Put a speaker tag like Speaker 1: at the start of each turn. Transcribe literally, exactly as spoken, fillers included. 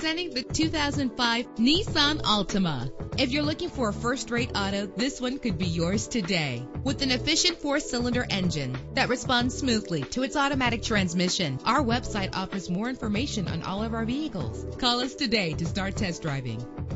Speaker 1: Presenting the two thousand five Nissan Altima. If you're looking for a first-rate auto, this one could be yours today. With an efficient four-cylinder engine that responds smoothly to its automatic transmission, our website offers more information on all of our vehicles. Call us today to start test driving.